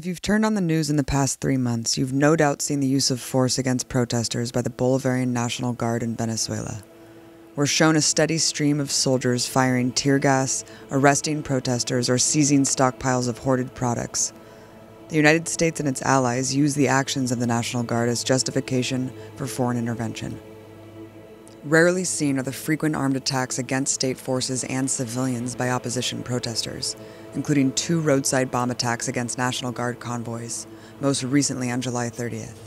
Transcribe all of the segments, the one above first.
you've turned on the news in the past 3 months, you've no doubt seen the use of force against protesters by the Bolivarian National Guard in Venezuela. We're shown a steady stream of soldiers firing tear gas, arresting protesters, or seizing stockpiles of hoarded products. The United States and its allies use the actions of the National Guard as justification for foreign intervention. Rarely seen are the frequent armed attacks against state forces and civilians by opposition protesters, including 2 roadside bomb attacks against National Guard convoys, most recently on July 30th.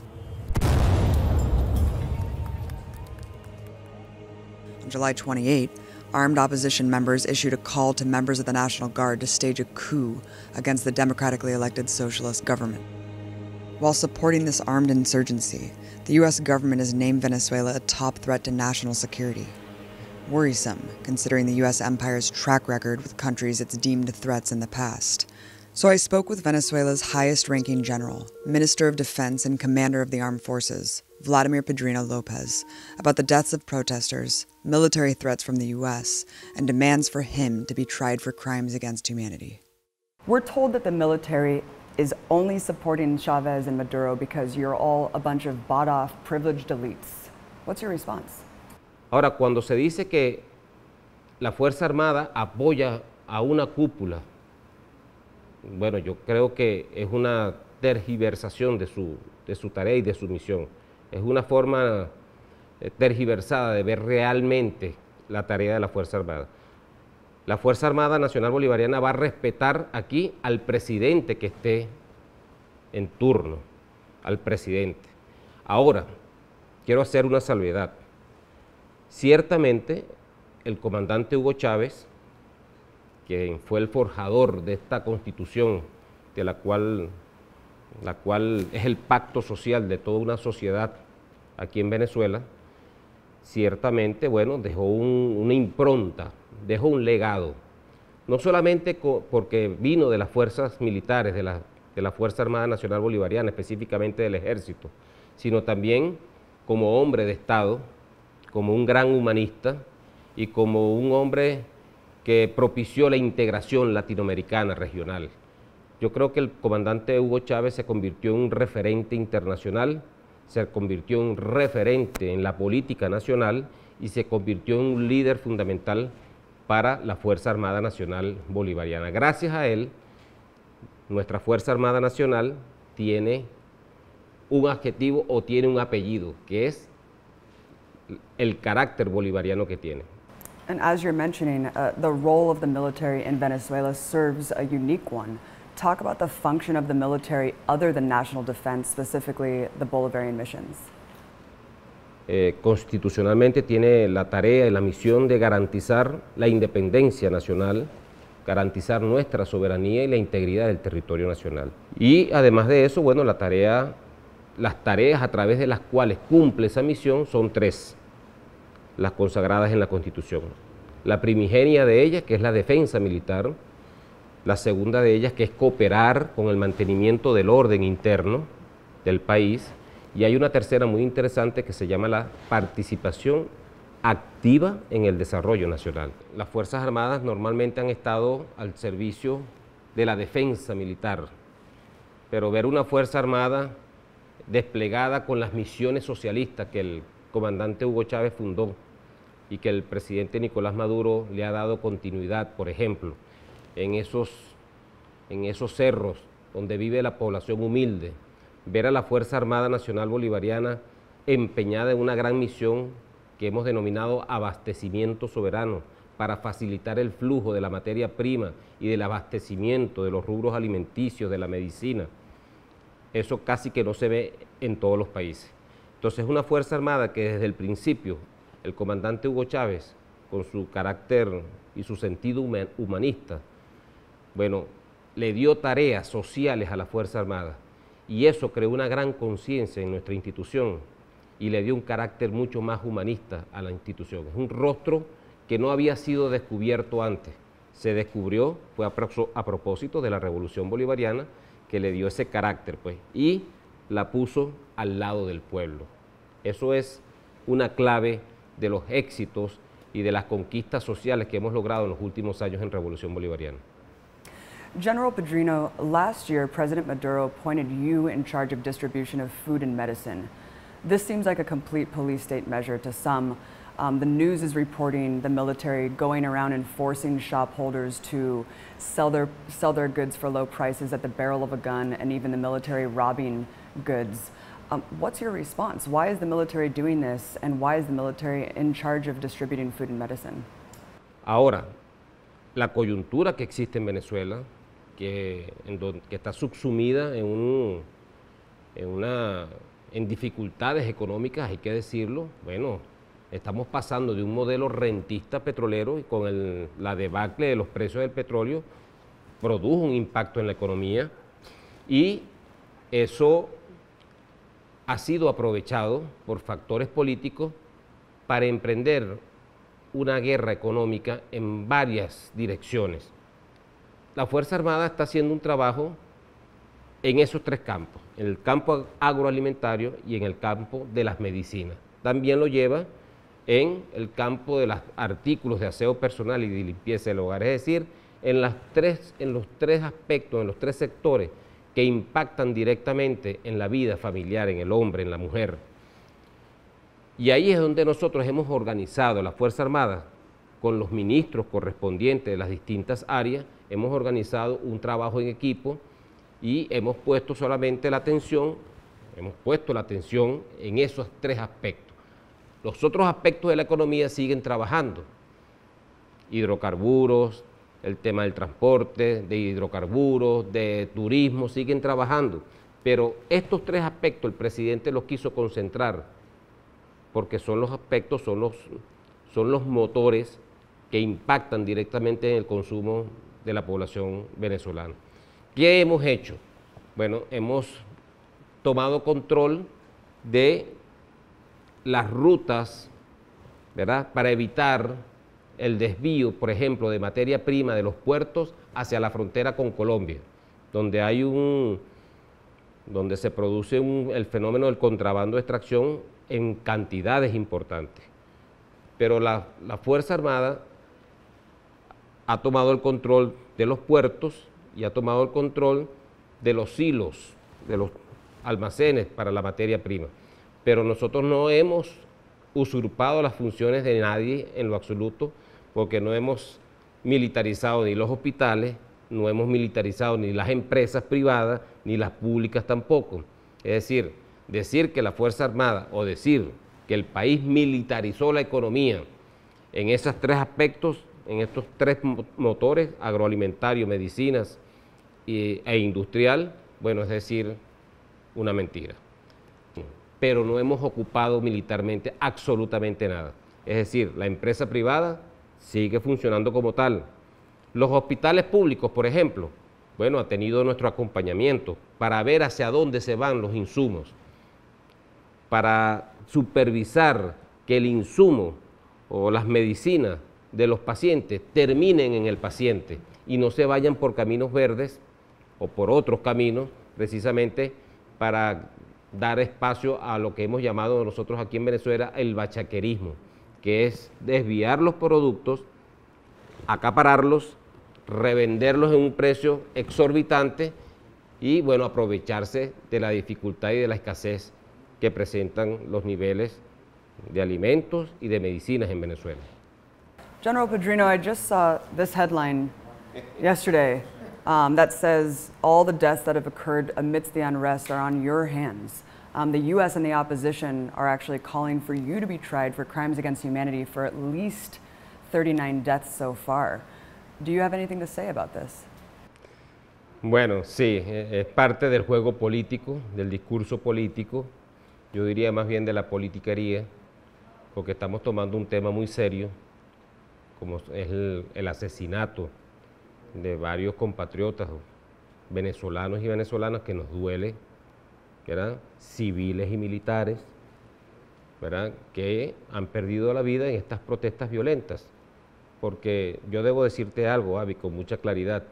On July 28, armed opposition members issued a call to members of the National Guard to stage a coup against the democratically elected socialist government. While supporting this armed insurgency, the U.S. government has named Venezuela a top threat to national security. Worrisome, considering the U.S. empire's track record with countries it's deemed threats in the past. So I spoke with Venezuela's highest-ranking general, Minister of Defense and Commander of the Armed Forces, Vladimir Pedrino Lopez, about the deaths of protesters, military threats from the U.S., and demands for him to be tried for crimes against humanity. We're told that the military is only supporting Chavez and Maduro because you're all a bunch of bought-off, privileged elites. What's your response? Ahora, cuando se dice que la Fuerza Armada apoya a una cúpula, bueno, yo creo que es una tergiversación de su tarea y de su misión. Es una forma tergiversada de ver realmente la tarea de la Fuerza Armada. La Fuerza Armada Nacional Bolivariana va a respetar aquí al presidente que esté en turno, al presidente. Ahora, quiero hacer una salvedad. Ciertamente, el comandante Hugo Chávez, quien fue el forjador de esta Constitución, de la cual es el pacto social de toda una sociedad aquí en Venezuela, ciertamente, bueno, dejó una impronta, dejó un legado, no solamente porque vino de las fuerzas militares, de la Fuerza Armada Nacional Bolivariana, específicamente del Ejército, sino también como hombre de Estado, como un gran humanista y como un hombre que propició la integración latinoamericana regional. Yo creo que el comandante Hugo Chávez se convirtió en un referente internacional, se convirtió en un referente en la política nacional y se convirtió en un líder fundamental para la Fuerza Armada Nacional Bolivariana. Gracias a él, nuestra Fuerza Armada Nacional tiene un adjetivo o tiene un apellido, que es el carácter bolivariano que tiene. And as you're mentioning, the role of the military in Venezuela serves a unique one. Talk about the function of the military other than national defense, specifically the Bolivarian missions. Constitucionalmente tiene la tarea y la misión de garantizar la independencia nacional, garantizar nuestra soberanía y la integridad del territorio nacional. Y además de eso, bueno, las tareas a través de las cuales cumple esa misión son 3, las consagradas en la Constitución. La primigenia de ellas, que es la defensa militar; la segunda de ellas, que es cooperar con el mantenimiento del orden interno del país; y hay una tercera muy interesante que se llama la participación activa en el desarrollo nacional. Las Fuerzas Armadas normalmente han estado al servicio de la defensa militar, pero ver una Fuerza Armada desplegada con las misiones socialistas que el comandante Hugo Chávez fundó y que el presidente Nicolás Maduro le ha dado continuidad, por ejemplo, en esos cerros donde vive la población humilde, ver a la Fuerza Armada Nacional Bolivariana empeñada en una gran misión que hemos denominado abastecimiento soberano, para facilitar el flujo de la materia prima y del abastecimiento de los rubros alimenticios, de la medicina. Eso casi que no se ve en todos los países. Entonces, una Fuerza Armada que desde el principio el comandante Hugo Chávez, con su carácter y su sentido humanista, bueno, le dio tareas sociales a la Fuerza Armada, y eso creó una gran conciencia en nuestra institución y le dio un carácter mucho más humanista a la institución. Es un rostro que no había sido descubierto antes. Se descubrió, fue a propósito de la Revolución Bolivariana, que le dio ese carácter, pues, y la puso al lado del pueblo. Eso es una clave de los éxitos y de las conquistas sociales que hemos logrado en los últimos años en Revolución Bolivariana. General Pedrino, last year, President Maduro appointed you in charge of distribution of food and medicine. This seems like a complete police state measure to some. The news is reporting the military going around and forcing shop holders to sell their goods for low prices at the barrel of a gun, and even the military robbing goods. What's your response? Why is the military doing this, and why is the military in charge of distributing food and medicine? Ahora, la coyuntura que existe en Venezuela, que está subsumida en dificultades económicas, hay que decirlo. Bueno, estamos pasando de un modelo rentista petrolero y con la debacle de los precios del petróleo produjo un impacto en la economía, y eso ha sido aprovechado por factores políticos para emprender una guerra económica en varias direcciones. La Fuerza Armada está haciendo un trabajo en esos tres campos, en el campo agroalimentario y en el campo de las medicinas. También lo lleva en el campo de los artículos de aseo personal y de limpieza del hogar, es decir, en los tres aspectos, en los tres sectores que impactan directamente en la vida familiar, en el hombre, en la mujer. Y ahí es donde nosotros hemos organizado, la Fuerza Armada, con los ministros correspondientes de las distintas áreas, hemos organizado un trabajo en equipo y hemos puesto la atención en esos tres aspectos. Los otros aspectos de la economía siguen trabajando: hidrocarburos, el tema del transporte, de hidrocarburos, de turismo, siguen trabajando. Pero estos tres aspectos el presidente los quiso concentrar porque son los aspectos, son los motores que impactan directamente en el consumo de la población venezolana. ¿Qué hemos hecho? Bueno, hemos tomado control de las rutas, ¿verdad?, para evitar el desvío, por ejemplo, de materia prima de los puertos hacia la frontera con Colombia, donde se produce el fenómeno del contrabando de extracción en cantidades importantes. Pero la Fuerza Armada ha tomado el control de los puertos y ha tomado el control de los silos, de los almacenes para la materia prima. Pero nosotros no hemos usurpado las funciones de nadie en lo absoluto, porque no hemos militarizado ni los hospitales, no hemos militarizado ni las empresas privadas, ni las públicas tampoco. Es decir que la Fuerza Armada, o decir que el país militarizó la economía en esos tres aspectos, en estos tres motores, agroalimentario, medicinas e industrial, bueno, es decir, una mentira. Pero no hemos ocupado militarmente absolutamente nada. Es decir, la empresa privada sigue funcionando como tal. Los hospitales públicos, por ejemplo, bueno, ha tenido nuestro acompañamiento para ver hacia dónde se van los insumos, para supervisar que el insumo o las medicinas de los pacientes terminen en el paciente y no se vayan por caminos verdes o por otros caminos, precisamente para dar espacio a lo que hemos llamado nosotros aquí en Venezuela el bachaquerismo, que es desviar los productos, acapararlos, revenderlos en un precio exorbitante y, bueno, aprovecharse de la dificultad y de la escasez que presentan los niveles de alimentos y de medicinas en Venezuela. General Pedrino, I just saw this headline yesterday that says all the deaths that have occurred amidst the unrest are on your hands. The U.S. and the opposition are actually calling for you to be tried for crimes against humanity for at least 39 deaths so far. Do you have anything to say about this? Bueno, sí, es parte del juego político, del discurso político, yo diría más bien de la politiquería, porque estamos tomando un tema muy serio, como es el asesinato de varios compatriotas venezolanos y venezolanas que nos duele, ¿verdad?, civiles y militares, ¿verdad?, que han perdido la vida en estas protestas violentas. Porque yo debo decirte algo, Avi, con mucha claridad.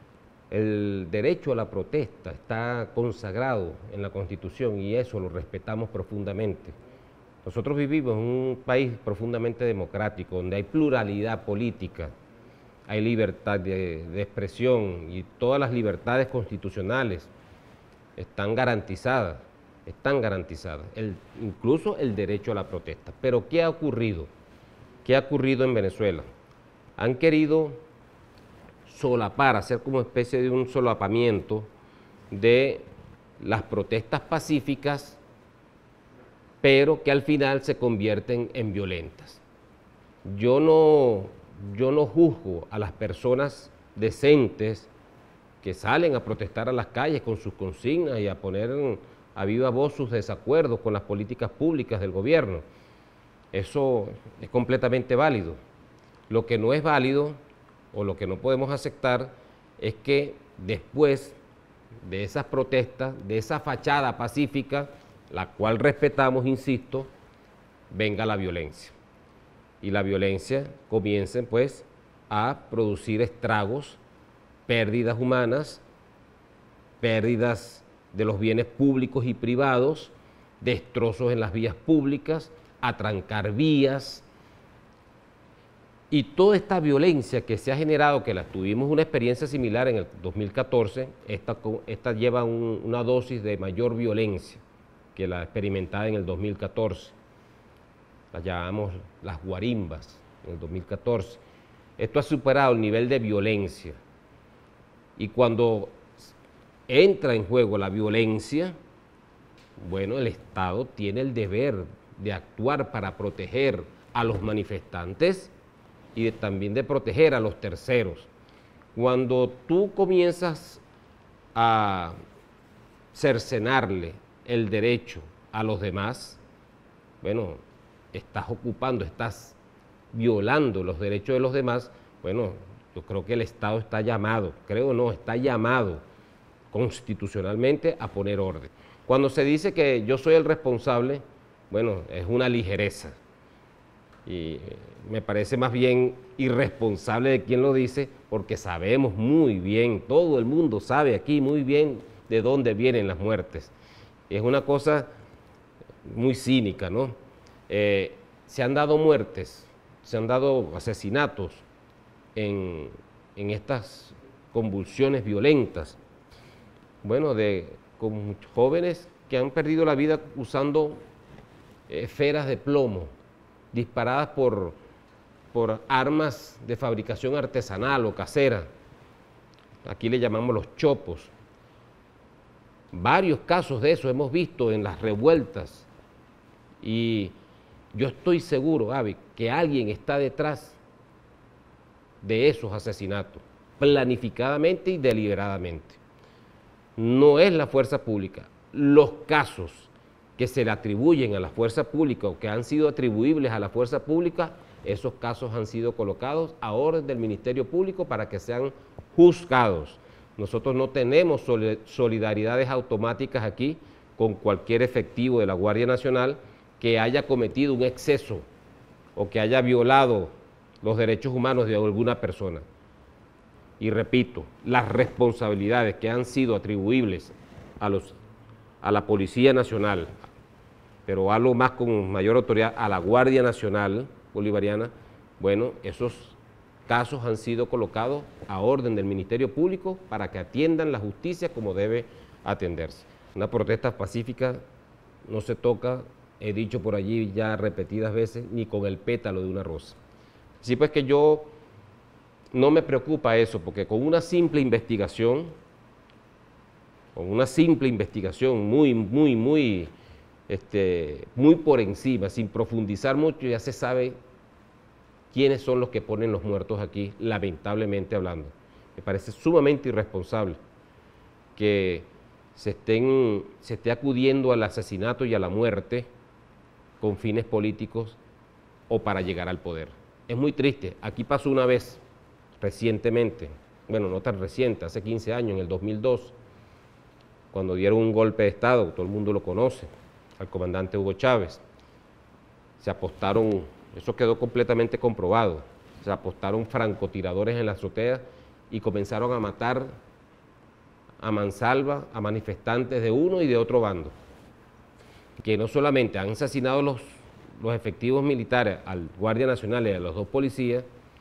El derecho a la protesta está consagrado en la Constitución y eso lo respetamos profundamente. Nosotros vivimos en un país profundamente democrático, donde hay pluralidad política hay libertad de expresión y todas las libertades constitucionales están garantizadas, incluso el derecho a la protesta. Pero ¿qué ha ocurrido? ¿Qué ha ocurrido en Venezuela? Han querido solapar, hacer como especie de un solapamiento de las protestas pacíficas, pero que al final se convierten en violentas. Yo no juzgo a las personas decentes que salen a protestar a las calles con sus consignas y a poner a viva voz sus desacuerdos con las políticas públicas del gobierno. Eso es completamente válido. Lo que no es válido o lo que no podemos aceptar es que después de esas protestas, de esa fachada pacífica, la cual respetamos, insisto, venga la violencia. Y la violencia comience pues a producir estragos, pérdidas humanas, pérdidas de los bienes públicos y privados, destrozos en las vías públicas, atrancar vías. Y toda esta violencia que se ha generado, que tuvimos una experiencia similar en el 2014, esta lleva una dosis de mayor violencia que la experimentada en el 2014. Las llamamos las guarimbas en el 2014. Esto ha superado el nivel de violencia. Y cuando entra en juego la violencia, bueno, el Estado tiene el deber de actuar para proteger a los manifestantes y también de proteger a los terceros. Cuando tú comienzas a cercenarle el derecho a los demás, bueno, estás violando los derechos de los demás. Bueno, yo creo que el Estado está llamado, está llamado constitucionalmente a poner orden. Cuando se dice que yo soy el responsable, bueno, es una ligereza. Y me parece más bien irresponsable de quien lo dice, porque sabemos muy bien, todo el mundo sabe aquí muy bien de dónde vienen las muertes. Es una cosa muy cínica, ¿no? Se han dado muertes, se han dado asesinatos en estas convulsiones violentas, bueno, con jóvenes que han perdido la vida usando esferas de plomo, disparadas por armas de fabricación artesanal o casera. Aquí le llamamos los chopos. Varios casos de eso hemos visto en las revueltas. Y yo estoy seguro, Gaby, que alguien está detrás de esos asesinatos, planificadamente y deliberadamente. No es la fuerza pública. Los casos que se le atribuyen a la fuerza pública o que han sido atribuibles a la fuerza pública, esos casos han sido colocados a orden del Ministerio Público para que sean juzgados. Nosotros no tenemos solidaridades automáticas aquí con cualquier efectivo de la Guardia Nacional que haya cometido un exceso o que haya violado los derechos humanos de alguna persona. Y repito, las responsabilidades que han sido atribuibles a la Policía Nacional, pero algo más con mayor autoridad a la Guardia Nacional Bolivariana, bueno, esos casos han sido colocados a orden del Ministerio Público para que atiendan la justicia como debe atenderse. Una protesta pacífica no se toca, he dicho por allí ya repetidas veces, ni con el pétalo de una rosa. Así pues que yo no me preocupa eso, porque con una simple investigación muy por encima, sin profundizar mucho, ya se sabe quiénes son los que ponen los muertos aquí, lamentablemente hablando. Me parece sumamente irresponsable que se esté acudiendo al asesinato y a la muerte con fines políticos o para llegar al poder. Es muy triste. Aquí pasó una vez, recientemente, bueno, no tan reciente, hace 15 años, en el 2002, cuando dieron un golpe de Estado, todo el mundo lo conoce, al comandante Hugo Chávez. Se apostaron, eso quedó completamente comprobado, se apostaron francotiradores en la azotea y comenzaron a matar a mansalva a manifestantes de uno y de otro bando, que no solamente han asesinado los efectivos militares al Guardia Nacional y a los dos policías,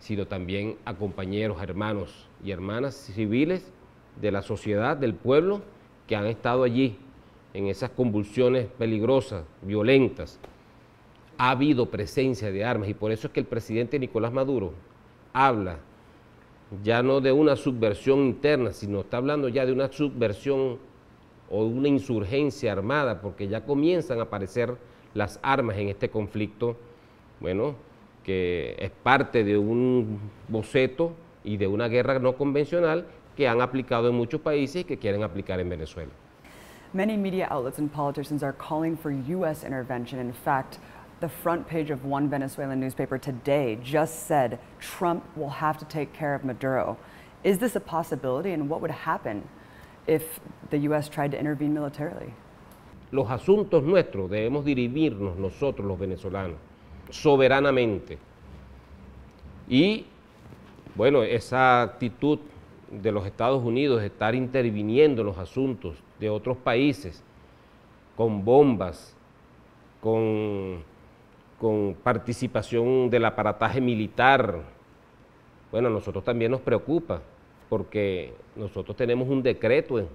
sino también a compañeros, hermanos y hermanas civiles de la sociedad, del pueblo, que han estado allí en esas convulsiones peligrosas, violentas. Ha habido presencia de armas y por eso es que el presidente Nicolás Maduro habla ya no de una subversión interna, sino está hablando ya de una subversión o una insurgencia armada, porque ya comienzan a aparecer las armas en este conflicto, bueno, que es parte de un boceto y de una guerra no convencional que han aplicado en muchos países y que quieren aplicar en Venezuela. Many media outlets and politicians are calling for U.S. intervention. In fact, the front page of one Venezuelan newspaper today just said Trump will have to take care of Maduro. Is this a possibility, and what would happen if the U.S. tried to intervene militarily? Los asuntos nuestros debemos dirimirnos nosotros los venezolanos, soberanamente. Y, bueno, esa actitud de los Estados Unidos de estar interviniendo en los asuntos de otros países, con bombas, con participación del aparataje militar, bueno, a nosotros también nos preocupa, porque nosotros tenemos un decreto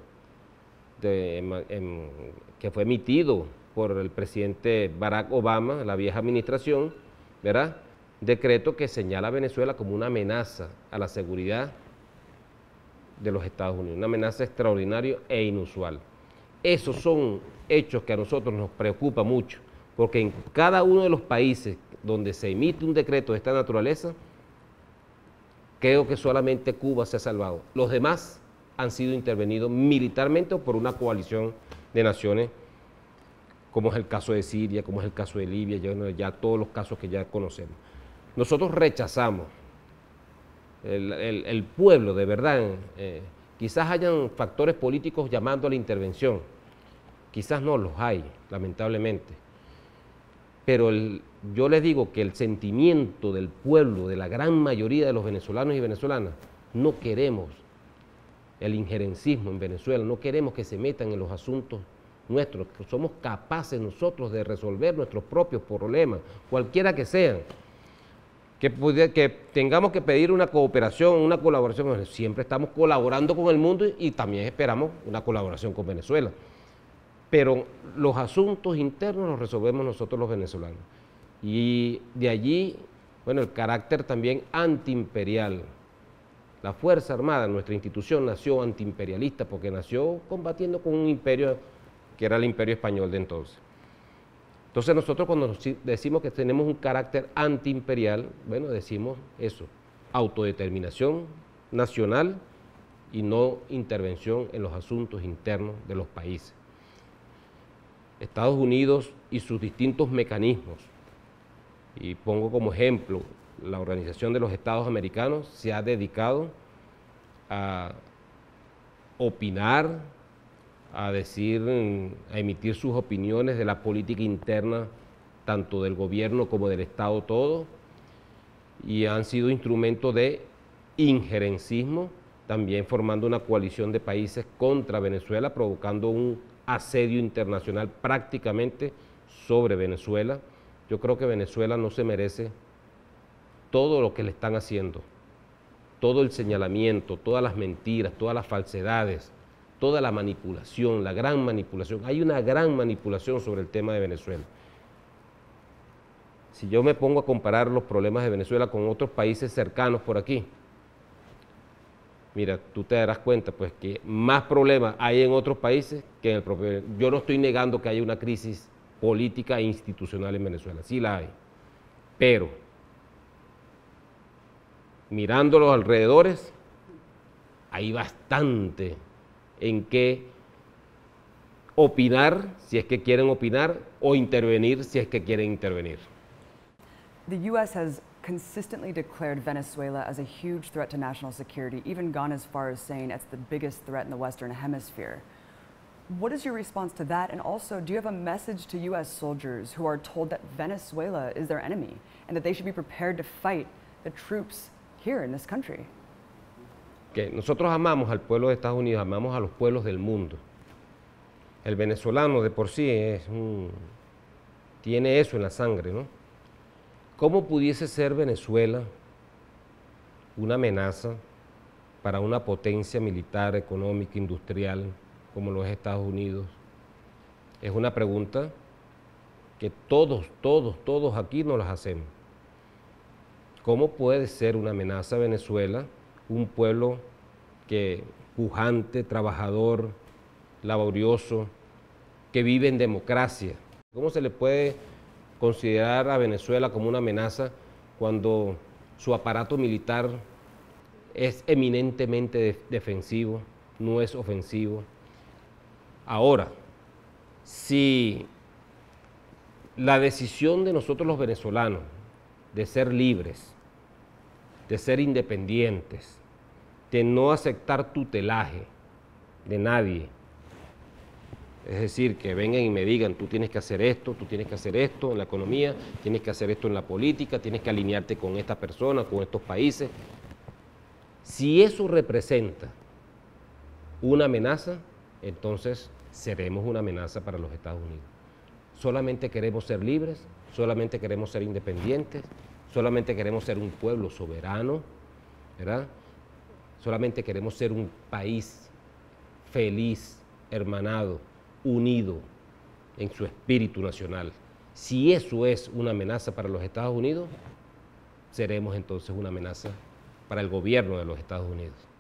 que fue emitido por el presidente Barack Obama, la vieja administración, ¿verdad? Decreto que señala a Venezuela como una amenaza a la seguridad de los Estados Unidos, una amenaza extraordinaria e inusual. Esos son hechos que a nosotros nos preocupa mucho, porque en cada uno de los países donde se emite un decreto de esta naturaleza, creo que solamente Cuba se ha salvado. Los demás han sido intervenidos militarmente o por una coalición de naciones, como es el caso de Siria, como es el caso de Libia, ya todos los casos que ya conocemos. Nosotros rechazamos, el pueblo de verdad, quizás hayan factores políticos llamando a la intervención, quizás no los hay, lamentablemente, pero yo les digo que el sentimiento del pueblo, de la gran mayoría de los venezolanos y venezolanas, no queremos el injerencismo en Venezuela, no queremos que se metan en los asuntos nuestros, que somos capaces nosotros de resolver nuestros propios problemas, cualquiera que sean, que tengamos que pedir una cooperación, una colaboración, siempre estamos colaborando con el mundo y también esperamos una colaboración con Venezuela, pero los asuntos internos los resolvemos nosotros los venezolanos, y de allí, bueno, el carácter también antiimperial. La Fuerza Armada, nuestra institución, nació antiimperialista porque nació combatiendo con un imperio que era el imperio español de entonces. Entonces nosotros cuando decimos que tenemos un carácter antiimperial, bueno, decimos eso, autodeterminación nacional y no intervención en los asuntos internos de los países. Estados Unidos y sus distintos mecanismos, y pongo como ejemplo, la Organización de los Estados Americanos se ha dedicado a opinar, a decir, a emitir sus opiniones de la política interna, tanto del gobierno como del Estado todo, y han sido instrumentos de injerencismo, también formando una coalición de países contra Venezuela, provocando un asedio internacional prácticamente sobre Venezuela. Yo creo que Venezuela no se merece todo lo que le están haciendo, todo el señalamiento, todas las mentiras, todas las falsedades, toda la manipulación, la gran manipulación. Hay una gran manipulación sobre el tema de Venezuela. Si yo me pongo a comparar los problemas de Venezuela con otros países cercanos por aquí, mira, tú te darás cuenta pues que más problemas hay en otros países que en el propio. Yo no estoy negando que haya una crisis política e institucional en Venezuela, sí la hay, pero mirando los alrededores, hay bastante en qué opinar, si es que quieren opinar, o intervenir, si es que quieren intervenir. The U.S. has consistently declared Venezuela as a huge threat to national security, even gone as far as saying it's the biggest threat in the Western Hemisphere. What is your response to that? And also, do you have a message to U.S. soldiers who are told that Venezuela is their enemy and that they should be prepared to fight the troops here in this country? Que nosotros amamos al pueblo de Estados Unidos, amamos a los pueblos del mundo. El venezolano de por sí tiene eso en la sangre, ¿no? ¿Cómo pudiese ser Venezuela una amenaza para una potencia militar, económica, industrial como los Estados Unidos? Es una pregunta que todos aquí nos las hacemos. ¿Cómo puede ser una amenaza a Venezuela, un pueblo pujante, trabajador, laborioso, que vive en democracia? ¿Cómo se le puede considerar a Venezuela como una amenaza cuando su aparato militar es eminentemente defensivo, no es ofensivo? Ahora, si la decisión de nosotros los venezolanos de ser libres, de ser independientes, de no aceptar tutelaje de nadie, es decir, que vengan y me digan, tú tienes que hacer esto en la economía, tienes que hacer esto en la política, tienes que alinearte con esta persona, con estos países. Si eso representa una amenaza, entonces seremos una amenaza para los Estados Unidos. Solamente queremos ser libres, solamente queremos ser independientes, solamente queremos ser un pueblo soberano, ¿verdad? Solamente queremos ser un país feliz, hermanado, unido en su espíritu nacional. Si eso es una amenaza para los Estados Unidos, seremos entonces una amenaza para el gobierno de los Estados Unidos.